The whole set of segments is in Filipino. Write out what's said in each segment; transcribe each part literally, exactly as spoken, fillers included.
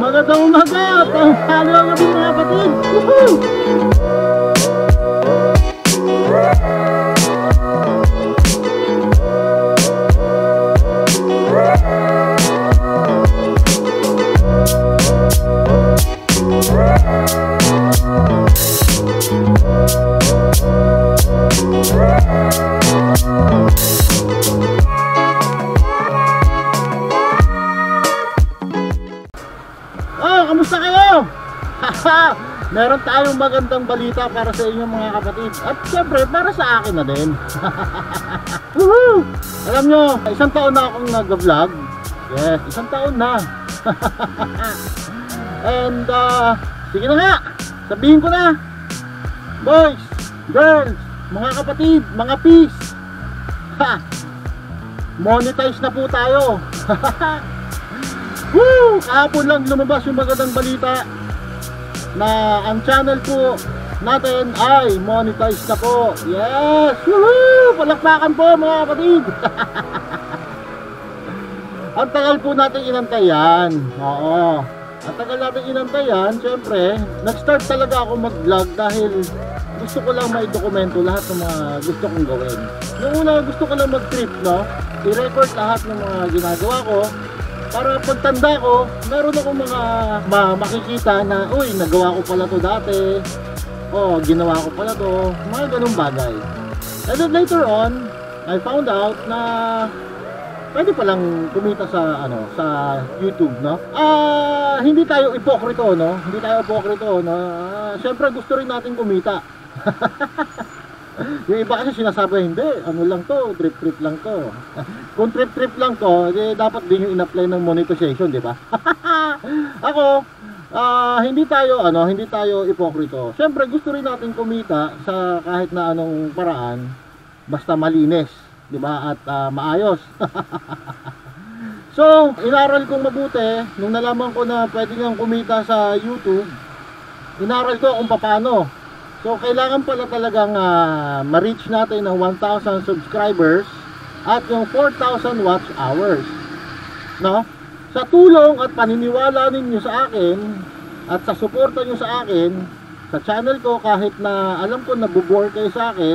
Magandang umaga! Tanghali ang gabi mga kapatid! Woohoo! Kamusta kayo? Meron tayong magandang balita para sa inyo mga kapatid. At syempre para sa akin na din. Woohoo! Alam nyo, isang taon na akong nag-vlog. Yes, isang taon na. And uh, sige na nga, sabihin ko na, boys, girls, mga kapatid, mga peace, ha, monetize na po tayo. Woo! Kahapon lang lumabas yung magandang balita na ang channel po natin ay monetize na po. Yes! Woohoo! Palakpakan po mga kapatid. Ang tagal po natin inantay yan. Oo. Ang tagal natin inantay yan. Siyempre, nag-start talaga ako mag-vlog dahil gusto ko lang maidokumento lahat ng mga gusto kong gawin. Noong una gusto ko lang mag-trip, no? I-record lahat ng mga ginagawa ko para pagtanda ko, meron akong mga ma makikita na, uy, nagawa ko pala to dati. Oh, ginawa ko pala to. Mga ganung bagay. And then later on, I found out na pwede palang kumita sa ano, sa YouTube, no? Ah, hindi tayo ipokrito, no? Hindi tayo ipokrito, no? Ah, syempre gusto rin natin kumita. Yung iba kasi sinasabi, hindi, ano lang to, trip-trip lang to. Kung trip-trip lang to, eh, dapat din yung in-apply ng monetization, di ba? Ako, uh, hindi tayo, ano, hindi tayo ipokrito. Siyempre, gusto rin natin kumita sa kahit na anong paraan, basta malinis, di ba? At uh, maayos. So, inaral kong mabuti, nung nalaman ko na pwede nang kumita sa YouTube, inaral ko kung paano. So, kailangan pala talagang uh, ma-reach natin ng one thousand subscribers at yung four thousand watch hours. No? Sa tulong at paniniwala ninyo sa akin at sa suporta nyo sa akin, sa channel ko, kahit na alam ko nabubore kayo sa akin,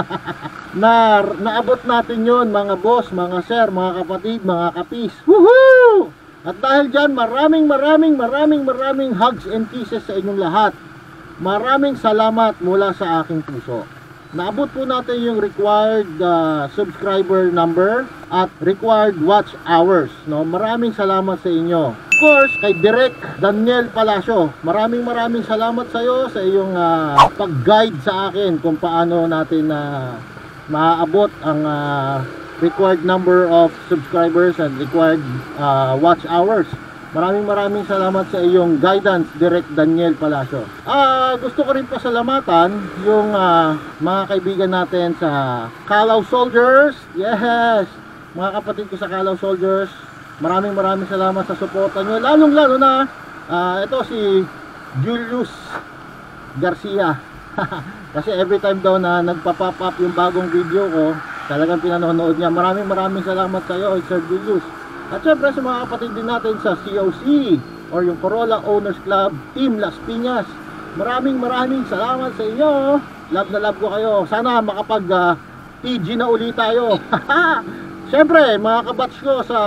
na naabot natin yon mga boss, mga sir, mga kapatid, mga kapis. Woohoo! At dahil dyan, maraming maraming maraming maraming hugs and kisses sa inyong lahat. Maraming salamat mula sa aking puso. Naabot po natin yung required uh, subscriber number at required watch hours, no? Maraming salamat sa inyo. Of course, kay Direk Daniel Palacio, maraming maraming salamat sa iyo sa iyong uh, pag-guide sa akin kung paano natin uh, maaabot ang uh, required number of subscribers and required uh, watch hours. Maraming maraming salamat sa iyong guidance, Direk Daniel Palacio. Ah, gusto ko rin pasalamatan yung uh, mga kaibigan natin sa Calao Soldiers. Yes, mga kapatid ko sa Calao Soldiers. Maraming maraming salamat sa suporta nyo. Lalong lalo na uh, ito si Julius Garcia. Kasi every time daw na nagpa-pop up yung bagong video ko, talagang pinanonood niya. Maraming maraming salamat sa iyo, Sir Julius. At syempre sa mga kapatid din natin sa C O C or yung Corolla Owners Club Team Las Piñas, maraming maraming salamat sa inyo. Love na love ko kayo. Sana makapag uh, T G na ulit tayo. Syempre mga kabatch ko sa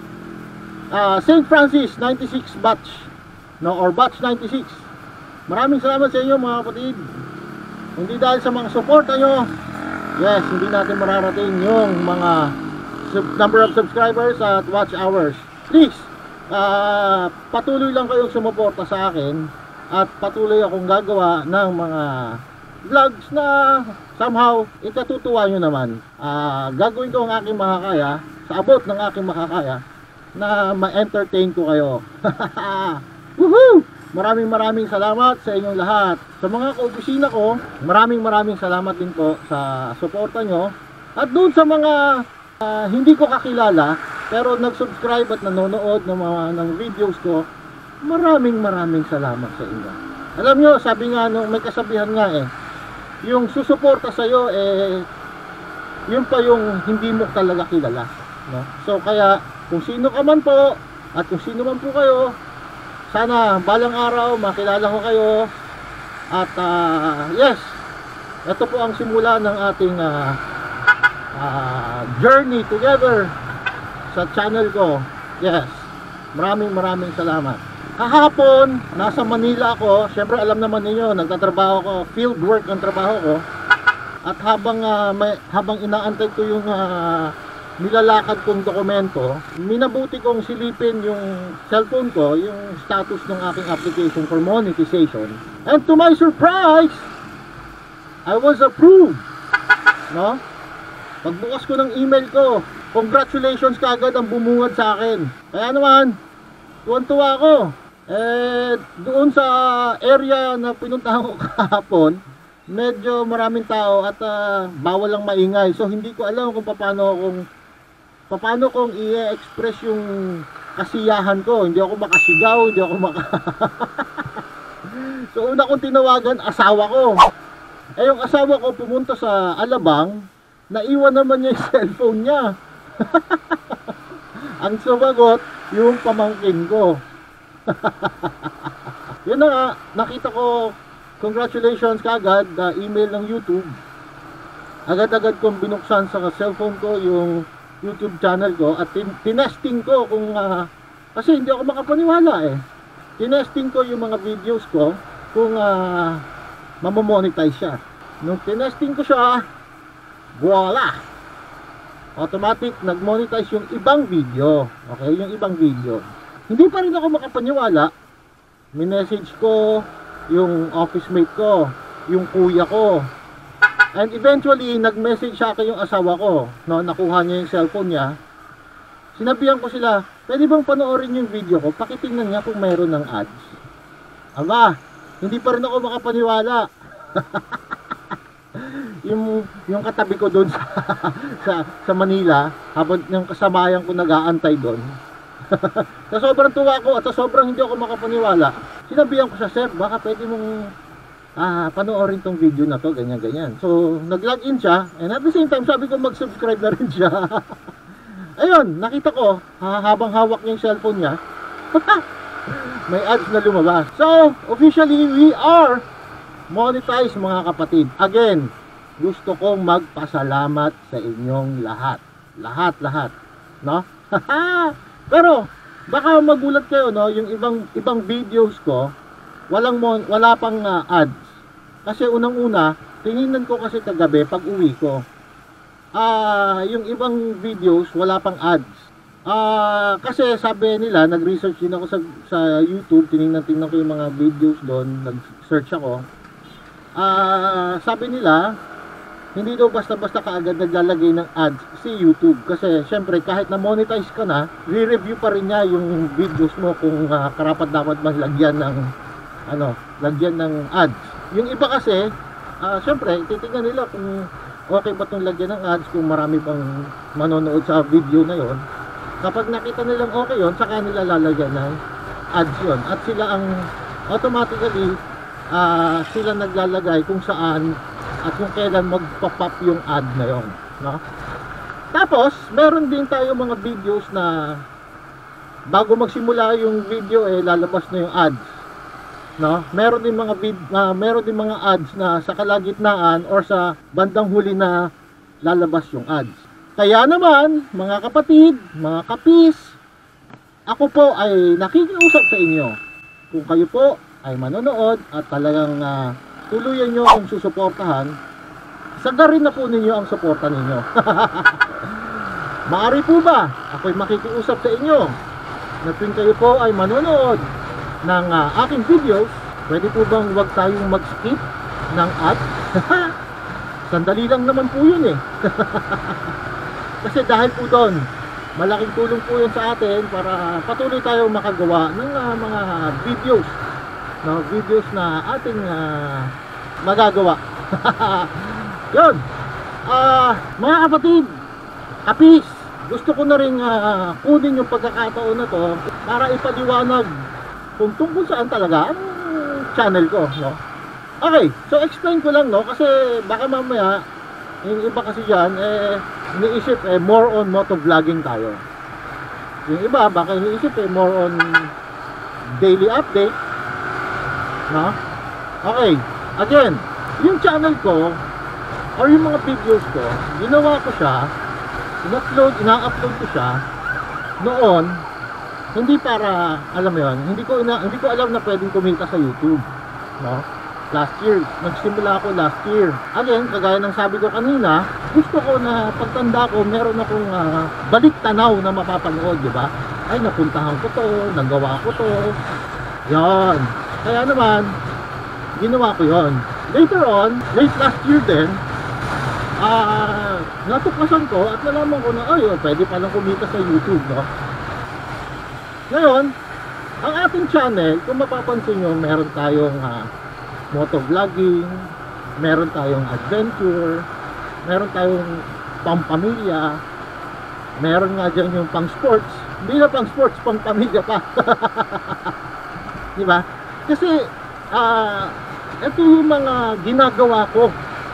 uh, Saint Francis ninety-six batch, no, or batch ninety-six, maraming salamat sa inyo mga kapatid. Hindi dahil sa mga suporta nyo, yes, hindi natin mararating yung mga number of subscribers at watch hours. Please, uh, patuloy lang kayong sumuporta sa akin at patuloy akong gagawa ng mga vlogs na somehow ikatutuwa nyo naman. Uh, gagawin ko ang aking makakaya, sa abot ng aking makakaya, na ma-entertain ko kayo. Woohoo! Maraming maraming salamat sa inyong lahat. Sa mga kaopisina ko, maraming maraming salamat din po sa suporta nyo. At doon sa mga Uh, hindi ko kakilala pero nag-subscribe at nanonood ng mga ng videos ko, maraming maraming salamat sa inyo. Alam nyo, sabi nga nung may kasabihan nga eh, yung susuporta sa iyo eh yun pa yung hindi mo talaga kilala, no? So kaya kung sino ka man po at kung sino man po kayo, sana balang araw makilala ko kayo. At uh, yes, ito po ang simula ng ating uh, uh, journey together sa channel ko. Yes, maraming maraming salamat. Kahapon, nasa Manila ako. Siyempre alam naman ninyo, nagtatrabaho ko, field work ang trabaho ko. At habang uh, may, habang inaantay ko yung uh, nilalakad kong dokumento, minabuti kong silipin yung cellphone ko, yung status ng aking application for monetization. And to my surprise, I was approved. No? Pagbukas ko ng email ko, congratulations kagad ang bumungad sa akin. Kaya naman, tuwan-tuwa ako. Eh, doon sa area na pinuntahan ko kahapon, medyo maraming tao at uh, bawal lang maingay. So hindi ko alam kung paano kung paano kong i-express yung kasiyahan ko. Hindi ako makasigaw, hindi ako maka So una kong tinawagan asawa ko. Eh yung asawa ko pumunta sa Alabang, naiwan naman niya yung cellphone niya. Ang sumagot yung pamangkin ko. Yun na nga, nakita ko, congratulations kagad, uh, email ng YouTube. Agad-agad kong binuksan sa cellphone ko yung YouTube channel ko at tin tinesting ko kung uh, kasi hindi ako makapaniwala eh. Tinesting ko yung mga videos ko kung uh, mamomonetize siya. Nung tinesting ko siya, voila! Automatic nag-monetize yung ibang video. Okay, yung ibang video. Hindi pa rin ako makapaniwala. Minessage ko yung office mate ko, yung kuya ko. And eventually, nag-message sa akin yung asawa ko, no, nakuha niya yung cellphone niya. Sinabihan ko sila, pwede bang panoorin yung video ko? Pakitingnan niya kung mayroon ng ads. Aba, hindi pa rin ako makapaniwala. yung yung katabi ko doon sa, sa sa Manila, habang yung kasamayan ko nag-aantay doon. Sa sobrang tuwa ko at sa sobrang hindi ako makapaniwala, sinabihan ko sa sir, baka pwede mong ah, panoorin tong video na to, ganyan ganyan. So nag-login siya, and at the same time sabi ko mag-subscribe na rin siya. Ayun, nakita ko ha, habang hawak niya yung cellphone niya, may ads na lumabas. So officially we are monetized mga kapatid. Again, gusto kong magpasalamat sa inyong lahat. Lahat lahat, no? Pero baka magulat kayo, no, yung ibang ibang videos ko walang mon wala pang uh, ads. Kasi unang-una, tiningnan ko kasi kagabi pag uwi ko. Ah, uh, yung ibang videos wala pang ads. Ah, uh, kasi sabi nila, nag-research din ako sa sa YouTube, tiningnan-tingnan ko yung mga videos doon, nag-search ako. Ah, uh, sabi nila, hindi daw basta-basta kaagad naglalagay ng ads si YouTube. Kasi syempre kahit na monetize ka na, re-review pa rin niya yung videos mo kung uh, karapat-dapat bang lagyan ng ano, lagyan ng ads. Yung iba kasi, uh, syempre titingnan nila kung okay ba itong lagyan ng ads, kung marami bang manonood sa video na yon. Kapag nakita nilang okay yon, saka nila lalagyan ng ads yon. At sila ang automatically uh, sila naglalagay kung saan at kung kailan magpa-pop yung ad na yon, no? Tapos meron din tayo mga videos na bago magsimula yung video eh lalabas na yung ads, no? Meron din mga vid uh, meron din mga ads na sa kalagitnaan or sa bandang huli na lalabas yung ads. Kaya naman mga kapatid, mga kapis, ako po ay nakikiusap sa inyo. Kung kayo po ay manonood at talagang uh, tuluyan nyo kung susuportahan, sagarin na po ninyo ang suporta ninyo. Maari po ba ako'y makikiusap sa inyo na tuwing kayo po ay manonood ng uh, aking videos, pwede po bang huwag tayong mag-skip ng ads? Sandali lang naman po yun eh. Kasi dahil po doon, malaking tulong po yun sa atin para patuloy tayong makagawa ng uh, mga videos, no, videos na ating uh, magagawa. Yun, uh, mga kapatid, kapis, gusto ko na rin uh, kunin yung pagkakataon na to para ipaliwanag kung tungkol saan talaga ang channel ko, no? Okay, so explain ko lang, no, kasi baka mamaya yung iba kasi dyan eh iniisip eh more on motovlogging tayo. Yung iba baka iniisip eh more on daily update, no? Okay, again, yung channel ko or yung mga videos ko, ginawa ko siya, in-upload, ina-upload ko siya noon, hindi para, alam mo yun, hindi ko, ina, hindi ko alam na pwedeng kumita sa YouTube, no? Last year, nagsimula ako last year. Again, kagaya ng sabi ko kanina, gusto ko na pagtanda ko, meron akong uh, balik tanaw na mapapanood, di ba? Ay, napuntahan ko to, nagawa ko to, yan. Kaya naman, ginawa ko yon. Later on, late last year din, ah, uh, natuklasan ko at nalaman ko na, ay, oh, pwede palang kumita sa YouTube, no? Ngayon, ang ating channel, kung mapapansin nyo, meron tayong uh, motovlogging, meron tayong adventure, meron tayong pampamilya, meron nga dyan yung pang sports, hindi na pang sports, pang pamilya pa. Di ba? Kasi, ah, uh, ito yung mga ginagawa ko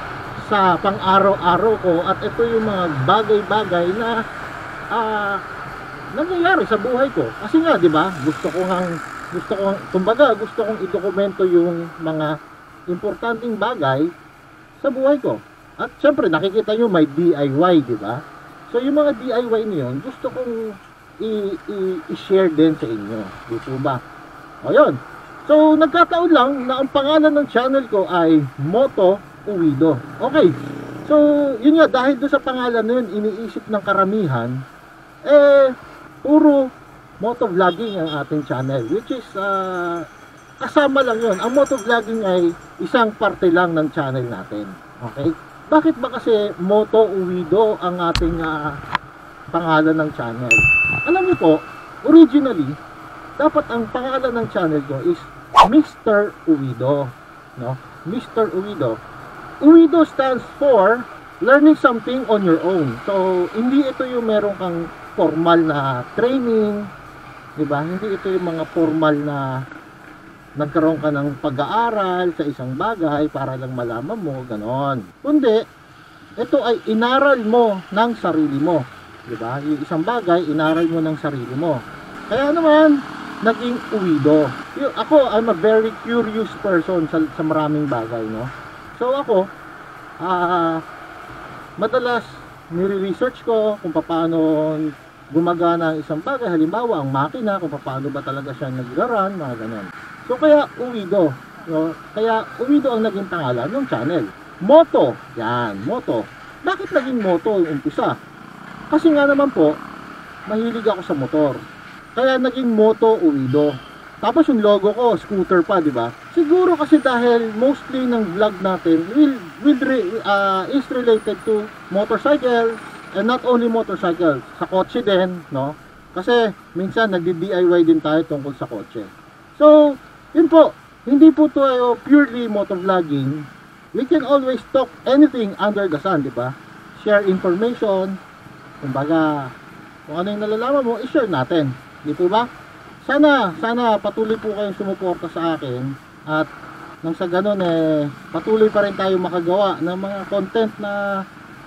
sa pang araw-araw ko at ito yung mga bagay-bagay na ah, uh, nangyayari sa buhay ko. Kasi nga, di ba, gusto ko ngang gusto ko, kumbaga, gusto kong idokumento yung mga importanteng bagay sa buhay ko. At syempre, nakikita nyo may D I Y, di ba? So, yung mga D I Y niyon, gusto kong i-share din sa inyo. Di po ba? O, yun. So, nagkataon lang na ang pangalan ng channel ko ay Moto Uwido. Okay. So, yun nga, dahil doon sa pangalan na yun, iniisip ng karamihan, eh, puro motovlogging ang ating channel, which is uh, kasama lang yun. Ang motovlogging ay isang parte lang ng channel natin. Okay? Bakit ba kasi Moto Uwido ang ating uh, pangalan ng channel? Alam niyo po, originally, dapat ang pangalan ng channel ko is Mister Uwido. No? Mister Uwido. Uwido stands for learning something on your own. So, hindi ito yung meron kang formal na training, diba? Hindi ito yung mga formal na nagkaroon ka ng pag-aaral sa isang bagay para lang malaman mo, ganon. Kundi, ito ay inaral mo ng sarili mo. Diba? Yung isang bagay, inaral mo ng sarili mo. Kaya naman, naging uwido. Yung, ako, I'm a very curious person sa, sa maraming bagay, no? So ako, ah, uh, madalas, nire-research ko kung paano gumagana ang isang bagay, halimbawa ang makina, kung paano ba talaga siya nag-run, mga ganun. So kaya Uwido, no? Kaya Uwido ang naging pangalan ng channel. Moto, yan, Moto. Bakit naging Moto yung umpisa? Kasi nga naman po, mahilig ako sa motor. Kaya naging Moto Uwido. Tapos yung logo ko, scooter pa, di ba? Siguro kasi dahil mostly ng vlog natin will, will uh, is related to motorcycle. And not only motorcycle, sa kotse din, no? Kasi minsan nagdi-D I Y din tayo tungkol sa kotse. So, yun po, hindi po to uh, purely motovlogging. We can always talk anything under the sun, di ba? Share information, kumbaga, kung ano yung nalalaman mo, i-share natin. Di po ba? Sana, sana patuloy po kayong sumuporta sa akin at nang sa ganun eh, patuloy pa rin tayo makagawa ng mga content na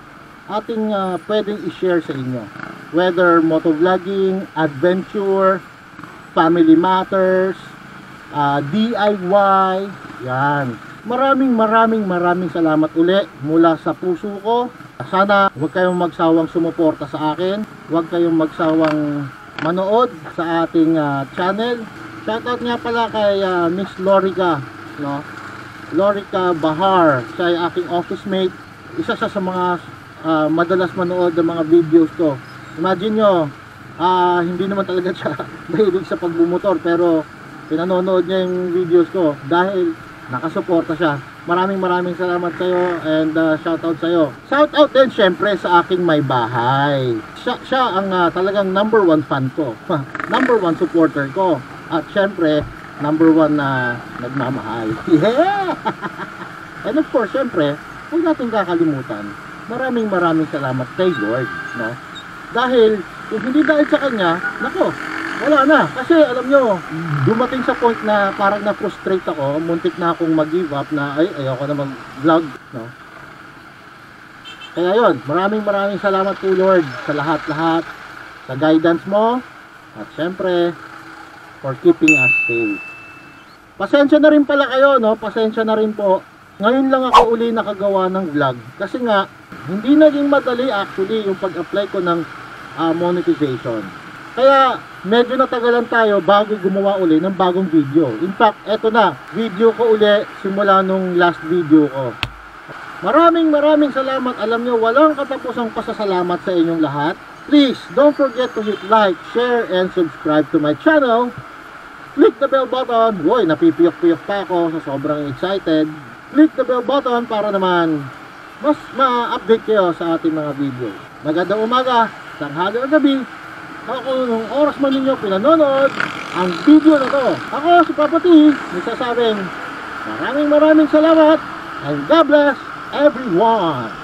ating uh, pwedeng i-share sa inyo, whether motovlogging, adventure, family matters, uh, D I Y, yan. Maraming maraming maraming salamat uli mula sa puso ko. Sana huwag kayong magsawang sumuporta sa akin, huwag kayong magsawang manood sa ating uh, channel. Shoutout nga pala kay uh, Miss Lorica, no? Lorica Bahar, siya ay aking office mate, isa siya sa mga Uh, madalas manood ng mga videos ko. Imagine nyo, uh, hindi naman talaga siya mahilig sa pagbumotor, pero pinanonood niya yung videos ko dahil nakasuporta siya. Maraming maraming salamat sa'yo and uh, shoutout sa'yo. Shoutout din syempre sa aking may bahay. Siya, siya ang uh, talagang number one fan ko. Number one supporter ko. At syempre, number one na nagmamahal. Yeah! And of course, syempre, huwag natin kakalimutan, maraming maraming salamat kay Lord, no? Dahil kung hindi dahil sa kanya, nako, wala na. Kasi alam nyo, dumating sa point na parang na-frustrate ako, muntik na akong mag-give up na ay ayoko na mag-vlog, no? Kaya yon, maraming maraming salamat po Lord sa lahat-lahat, sa guidance mo, at syempre for keeping us safe. Pasensya na rin pala kayo, no? Pasensya na rin po. Ngayon lang ako uli nakagawa ng vlog. Kasi nga, hindi naging madali actually yung pag-apply ko ng uh, monetization. Kaya, medyo natagalan tayo bago gumawa uli ng bagong video. In fact, eto na, video ko uli simula nung last video ko. Maraming maraming salamat. Alam nyo, walang katapusang pasasalamat sa inyong lahat. Please, don't forget to hit like, share, and subscribe to my channel. Click the bell button. Woy, napipiyok-piyok pa ako sa sobrang excited. Click the bell button para naman mas ma-update kayo sa ating mga video. Magandang umaga, tanghali o gabi, ako nung oras man ninyo pinanonood ang video na to. Ako si Papa T, nagsasabing maraming maraming salamat and God bless everyone.